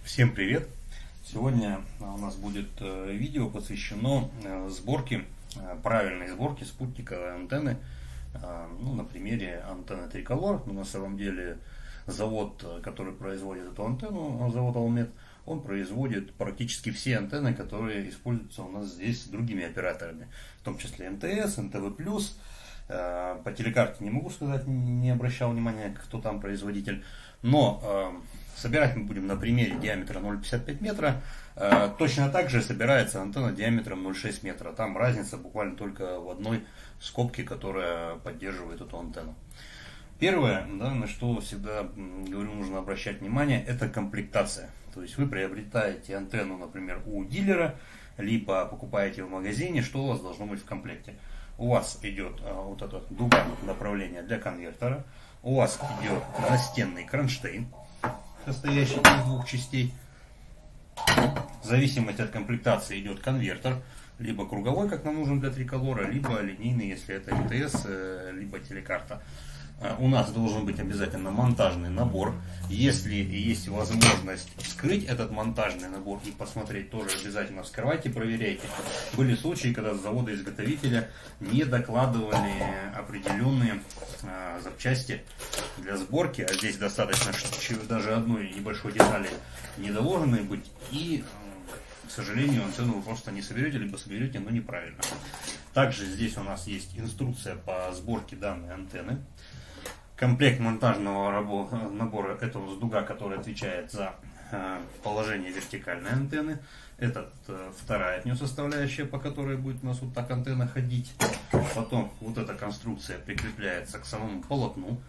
Всем привет! Сегодня у нас будет видео посвящено сборке, правильной сборке спутниковой антенны, на примере антенны Триколор. Но на самом деле завод, который производит эту антенну, завод Алмет, он производит практически все антенны, которые используются у нас здесь другими операторами, в том числе МТС, НТВ+. По телекарте не могу сказать, не обращал внимания, кто там производитель, но собирать мы будем на примере диаметра 0,55 метра. Точно так же собирается антенна диаметром 0,6 метра. Там разница буквально только в одной скобке, которая поддерживает эту антенну. Первое, на что всегда говорю, нужно обращать внимание, это комплектация. То есть вы приобретаете антенну, например, у дилера, либо покупаете в магазине, что у вас должно быть в комплекте. У вас идет вот эта дуга направления для конвертера, у вас идет настенный кронштейн, состоящий из двух частей. В зависимости от комплектации идет конвертер, либо круговой, как нам нужен для Триколора, либо линейный, если это МТС, либо телекарта. У нас должен быть обязательно монтажный набор. Если есть возможность вскрыть этот монтажный набор и посмотреть, тоже обязательно вскрывайте, проверяйте. Были случаи, когда с завода-изготовителя не докладывали определенные запчасти для сборки, а здесь достаточно даже одной небольшой детали не доложенной быть, и, к сожалению, антенну вы просто не соберете, либо соберете, но неправильно. Также здесь у нас есть инструкция по сборке данной антенны. Комплект монтажного набора — это у нас дуга, которая отвечает за положение вертикальной антенны. Это вторая от нее составляющая, по которой будет у нас вот так антенна ходить. Потом вот эта конструкция прикрепляется к самому полотну.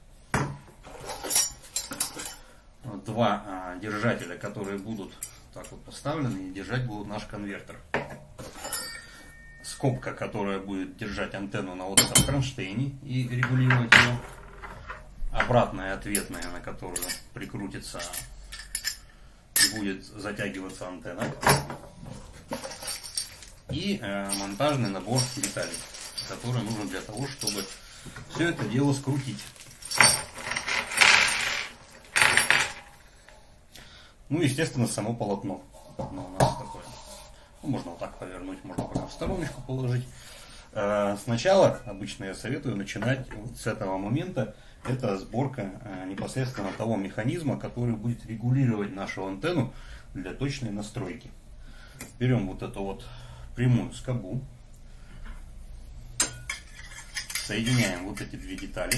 Два держателя, которые будут так вот поставлены и держать будут наш конвертер. Скобка, которая будет держать антенну на вот этом кронштейне и регулировать ее. Обратная ответная, на которую прикрутится и будет затягиваться антенна. И монтажный набор деталей, который нужен для того, чтобы все это дело скрутить. Естественно, само полотно. Оно у нас такое. Можно вот так повернуть, можно пока в стороночку положить. Сначала обычно я советую начинать вот с этого момента. Это сборка непосредственно того механизма, который будет регулировать нашу антенну для точной настройки. Берем вот эту вот прямую скобу, соединяем вот эти две детали,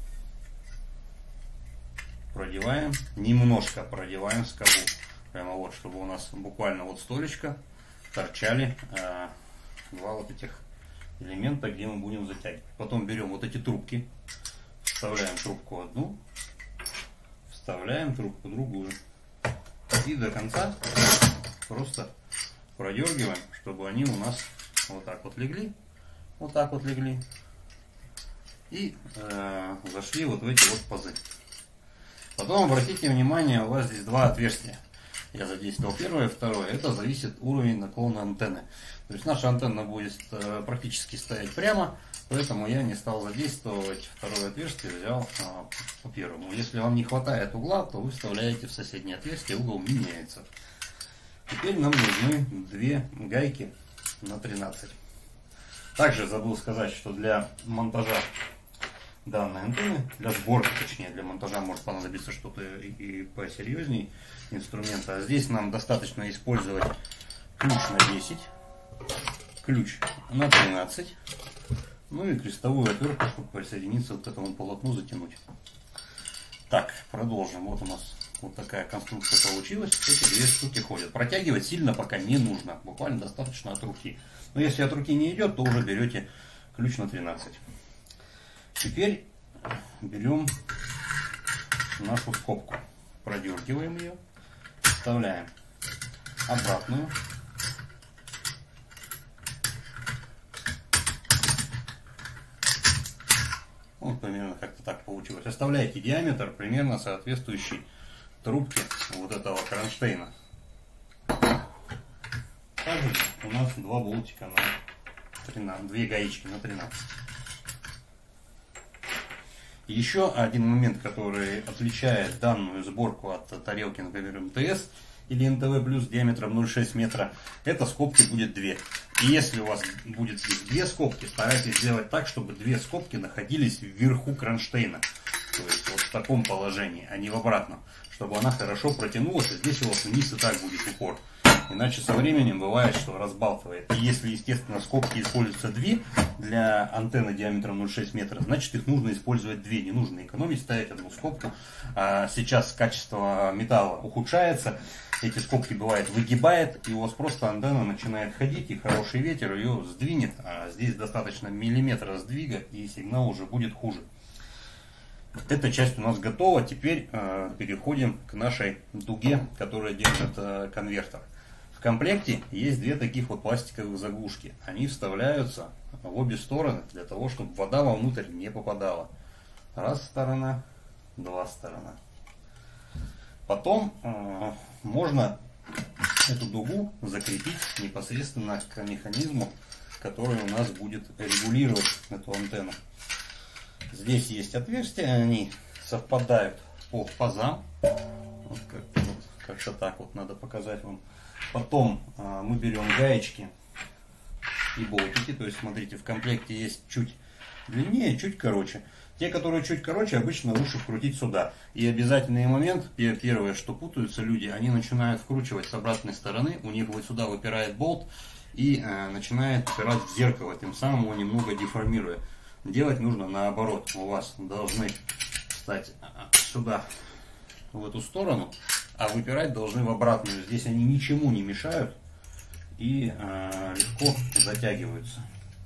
продеваем, немножко продеваем скобу, прямо вот, чтобы у нас буквально вот столечко торчали два вот этих элемента, где мы будем затягивать. Потом берем вот эти трубки. Вставляем трубку одну, вставляем трубку другую. И до конца просто продергиваем, чтобы они у нас вот так вот легли. Вот так вот легли. И зашли вот в эти вот пазы. Потом обратите внимание, у вас здесь два отверстия. Я задействовал первое и второе. Это зависит уровень наклона антенны. То есть наша антенна будет практически стоять прямо. Поэтому я не стал задействовать второе отверстие, взял по первому. Если вам не хватает угла, то вы вставляете в соседнее отверстие, угол меняется. Теперь нам нужны две гайки на 13. Также забыл сказать, что для монтажа данной антенны, для сборки, точнее, для монтажа может понадобиться что-то и посерьезней инструмента. А здесь нам достаточно использовать ключ на 10, ключ на 13. И крестовую отвертку, чтобы присоединиться вот к этому полотну, затянуть. Так, продолжим. Вот у нас вот такая конструкция получилась. Эти две штуки ходят. Протягивать сильно пока не нужно. Буквально достаточно от руки. Но если от руки не идет, то уже берете ключ на 13. Теперь берем нашу скобку. Продергиваем ее. Вставляем обратную. Вот примерно как-то так получилось. Оставляйте диаметр диаметр соответствующий трубке вот этого кронштейна. Также у нас два болтика на 13, две гаечки на 13. Еще один момент, который отличает данную сборку от тарелки, например, МТС, или НТВ+ диаметром 0,6 метра, это скобки будет 2. И если у вас будет здесь 2 скобки, старайтесь сделать так, чтобы 2 скобки находились вверху кронштейна. То есть вот в таком положении, а не в обратном. Чтобы она хорошо протянулась, и здесь у вас вниз и так будет упор. Иначе со временем бывает, что разбалтывает. И если, естественно, скобки используются 2 для антенны диаметром 0,6 метра, значит их нужно использовать 2. Не нужно экономить, ставить одну скобку. А сейчас качество металла ухудшается. Эти скобки бывает выгибает, и у вас просто антенна начинает ходить, и хороший ветер ее сдвинет. А здесь достаточно миллиметра сдвига, и сигнал уже будет хуже. Эта часть у нас готова. Теперь переходим к нашей дуге, которая держит конвертер. В комплекте есть 2 таких вот пластиковых заглушки. Они вставляются в обе стороны для того, чтобы вода вовнутрь не попадала. Раз сторона, 2 сторона. Потом можно эту дугу закрепить непосредственно к механизму, который у нас будет регулировать эту антенну. Здесь есть отверстия, они совпадают по пазам. Вот как-то так вот надо показать вам. Потом мы берем гаечки и болтики. То есть, смотрите, в комплекте есть чуть длиннее, чуть короче. Те, которые чуть короче, обычно лучше вкрутить сюда. И обязательный момент, первое, что путаются люди, они начинают вкручивать с обратной стороны. У них вот сюда выпирает болт и начинает упирать в зеркало, тем самым его немного деформируя. Делать нужно наоборот. У вас должны встать сюда, в эту сторону, а выпирать должны в обратную. Здесь они ничему не мешают и легко затягиваются.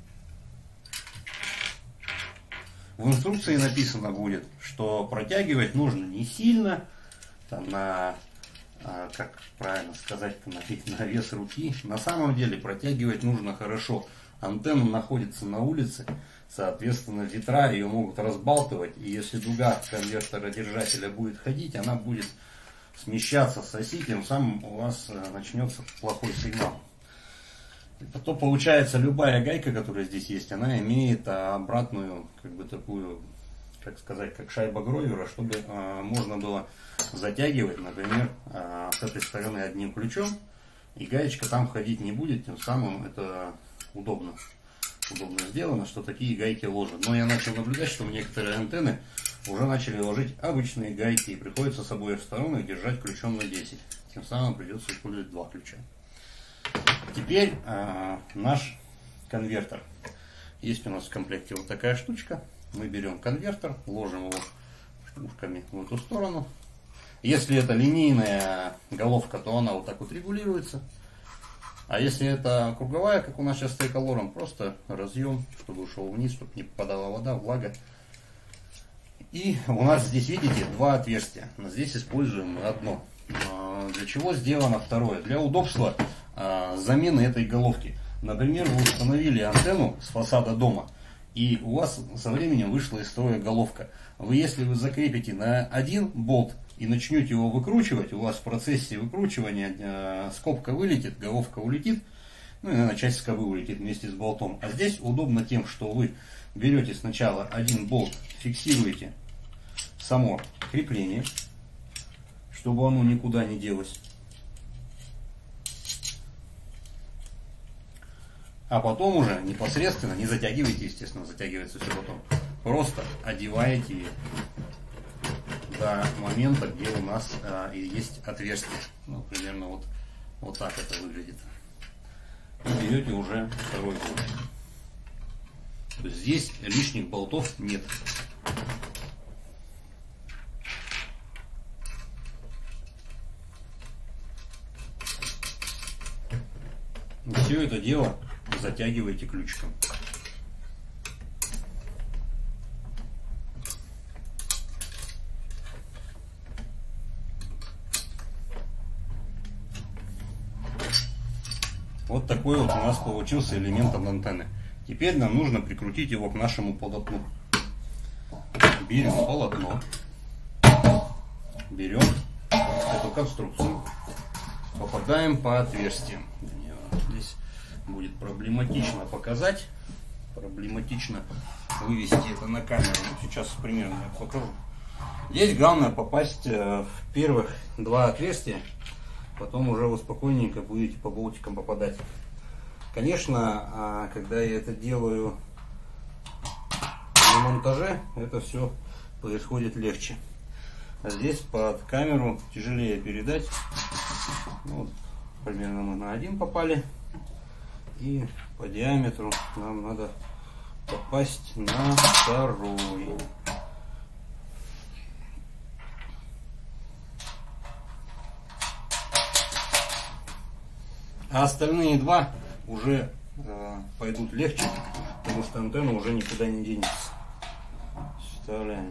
В инструкции написано будет, что протягивать нужно не сильно, там как правильно сказать, на вес руки. На самом деле протягивать нужно хорошо. Антенна находится на улице, соответственно, ветра ее могут разбалтывать, и если дуга конвертера держателя будет ходить, она будет смещаться с оси, тем самым у вас начнется плохой сигнал. И потом получается, любая гайка, которая здесь есть, она имеет обратную, как бы такую, как сказать, как шайба Гровера, чтобы можно было затягивать, например, с этой стороны одним ключом, и гаечка там ходить не будет, тем самым это удобно сделано, что такие гайки ложат. Но я начал наблюдать, что некоторые антенны уже начали ложить обычные гайки, и приходится с обоих сторон их держать ключом на 10. Тем самым придется использовать 2 ключа. Теперь наш конвертер. Есть у нас в комплекте вот такая штучка. Мы берем конвертер, ложим его ушками в эту сторону. Если это линейная головка, то она вот так вот регулируется. А если это круговая, как у нас сейчас с триколором, просто разъем, чтобы ушел вниз, чтобы не попадала вода, влага. И у нас здесь, видите, 2 отверстия. Но здесь используем одно. Для чего сделано второе? Для удобства замены этой головки. Например, вы установили антенну с фасада дома, и у вас со временем вышла из строя головка. Если вы закрепите на один болт и начнете его выкручивать, у вас в процессе выкручивания скобка вылетит, головка улетит, ну и, наверное, часть скобы улетит вместе с болтом. А здесь удобно тем, что вы берете сначала один болт, фиксируете само крепление, чтобы оно никуда не делось. А потом уже непосредственно, не затягивайте, естественно, затягивается все потом, просто одеваете ее до момента, где у нас есть отверстие. Ну, примерно вот так это выглядит. И берете уже второй болт. То есть здесь лишних болтов нет. И все это дело затягиваете ключиком. Вот такой вот у нас получился элемент от антенны. Теперь нам нужно прикрутить его к нашему полотну. Берем полотно, берем эту конструкцию, попадаем по отверстиям. Здесь будет проблематично показать, проблематично вывести это на камеру. Сейчас примерно я покажу. Здесь главное попасть в первых 2 отверстия. потом уже вы спокойненько будете по болтикам попадать. Конечно, когда я это делаю на монтаже, это все происходит легче. А здесь под камеру тяжелее передать. Ну, вот, примерно мы на один попали. И по диаметру нам надо попасть на второй. А остальные два уже пойдут легче, потому что антенна уже никуда не денется. Вставляем.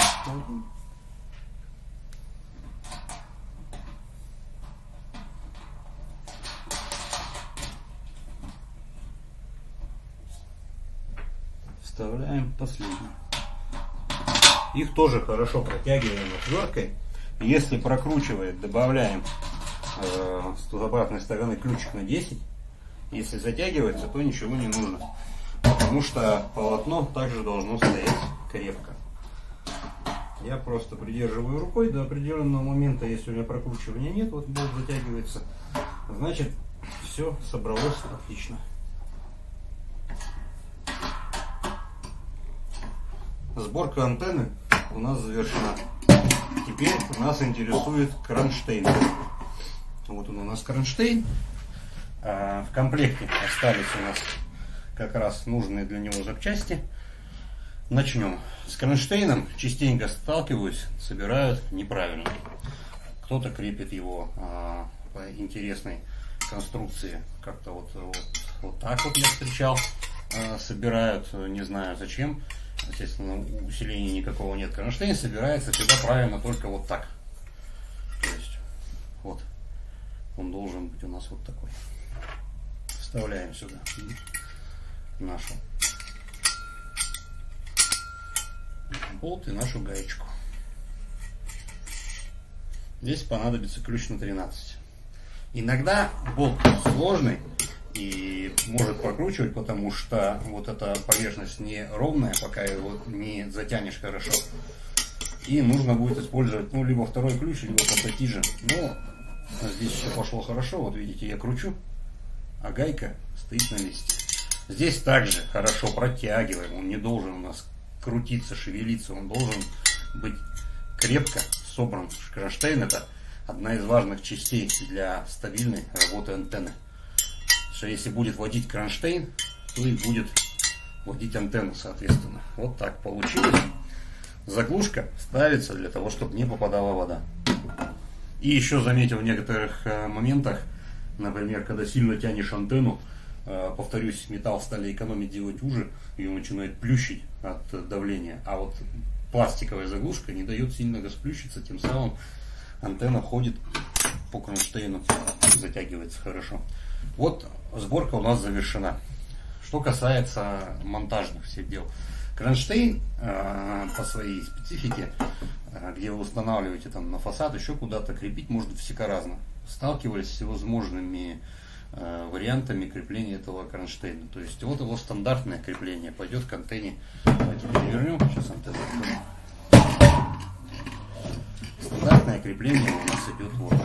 Вставляем последний. Их тоже хорошо протягиваем отверткой. Если прокручивает, добавляем с обратной стороны ключик на 10. Если затягивается, то ничего не нужно, потому что полотно также должно стоять крепко. Я просто придерживаю рукой до определенного момента. Если у меня прокручивания нет, вот болт затягивается, значит все собралось отлично. Сборка антенны у нас завершена. Теперь нас интересует кронштейн. Вот он у нас кронштейн. В комплекте остались у нас как раз нужные для него запчасти. Начнем. С кронштейном частенько сталкиваюсь, собирают неправильно. Кто-то крепит его по интересной конструкции. Как-то вот так вот я встречал. Собирают, не знаю зачем. Естественно, усиления никакого нет. Кронштейн собирается всегда правильно только вот так. То есть, вот. Он должен быть у нас вот такой. Вставляем сюда нашу болт и нашу гаечку. Здесь понадобится ключ на 13. Иногда болт сложный и может прокручивать, потому что вот эта поверхность не ровная, пока его не затянешь хорошо. И нужно будет использовать, ну, либо второй ключ, либо пассатижи. Но здесь все пошло хорошо. Вот видите, я кручу, а гайка стоит на месте. Здесь также хорошо протягиваем. Он не должен у нас крутиться, шевелиться. Он должен быть крепко собран. Кронштейн — это одна из важных частей для стабильной работы антенны. Что если будет водить кронштейн, то и будет водить антенну, соответственно. Вот так получилось. Заглушка ставится для того, чтобы не попадала вода. И еще заметил в некоторых моментах, например, когда сильно тянешь антенну, повторюсь, металл стали экономить, делать уже, ее начинает плющить от давления. А вот пластиковая заглушка не дает сильно расплющиться, тем самым антенна ходит по кронштейну, затягивается хорошо. Вот сборка у нас завершена. Что касается монтажных всех дел. Кронштейн по своей специфике, где вы устанавливаете там на фасад, еще куда-то крепить можно всяко-разно. Сталкивались с всевозможными вариантами крепления этого кронштейна. То есть вот его стандартное крепление пойдет к антенне. Давайте перевернем. Сейчас антенну откроем. Стандартное крепление у нас идет вот.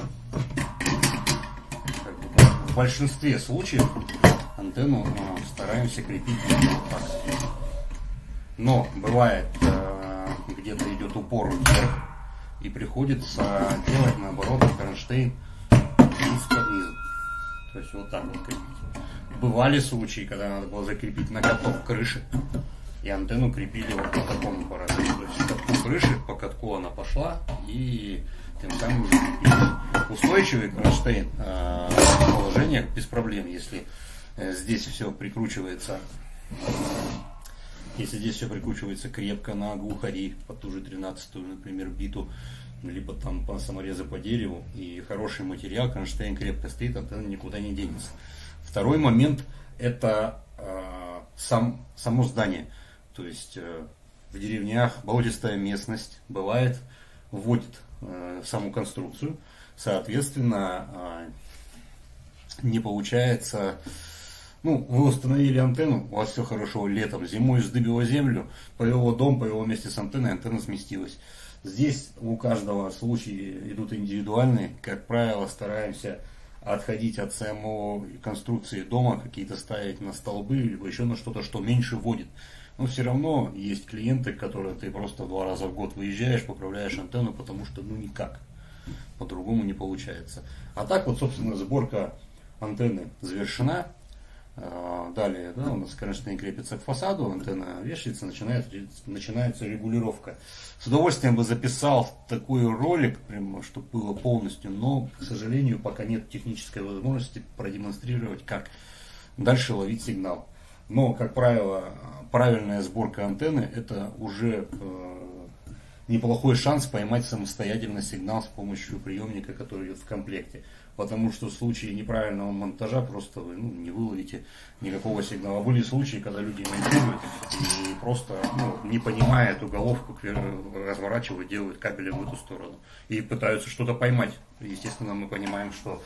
В большинстве случаев антенну стараемся крепить вот так. Но бывает, где-то идет упор вверх, и приходится делать наоборот кронштейн из-под низу. То есть вот так вот крепить. Бывали случаи, когда надо было закрепить на каток крыши, и антенну крепили вот по такому параметру. То есть катку крыши, по катку она пошла, и тем самым закрепили. Устойчивый кронштейн в положениях без проблем, если здесь все прикручивается. Если здесь все прикручивается крепко на глухари, под ту же 13-ю, например, биту, либо там по саморезы по дереву, и хороший материал, кронштейн крепко стоит, антенна никуда не денется. Второй момент — это само здание. То есть в деревнях болотистая местность бывает, вводит саму конструкцию, соответственно, не получается. Ну, вы установили антенну, у вас все хорошо летом, зимой вздыбило землю, повело дом, повело вместе с антенной, антенна сместилась. Здесь у каждого случаи идут индивидуальные. Как правило, стараемся отходить от самой конструкции дома, какие-то ставить на столбы, либо еще на что-то, что меньше вводит. Но все равно есть клиенты, которые ты просто 2 раза в год выезжаешь, поправляешь антенну, потому что ну никак, по-другому не получается. А так вот, собственно, сборка антенны завершена. Далее, да, у нас, конечно, не крепится к фасаду, антенна вешается, начинается регулировка. С удовольствием бы записал такой ролик, прямо, чтобы было полностью, но, к сожалению, пока нет технической возможности продемонстрировать, как дальше ловить сигнал. Но, как правило, правильная сборка антенны — это уже неплохой шанс поймать самостоятельно сигнал с помощью приемника, который идет в комплекте. Потому что в случае неправильного монтажа просто вы не выловите никакого сигнала. Были случаи, когда люди монтируют и просто не понимая эту головку разворачивают, делают кабелем в эту сторону и пытаются что-то поймать. Естественно, мы понимаем, что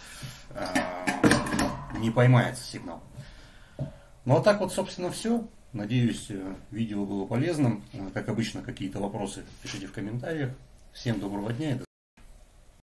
не поймается сигнал. Ну а так вот, собственно, все. Надеюсь, видео было полезным. Как обычно, какие-то вопросы пишите в комментариях. Всем доброго дня и до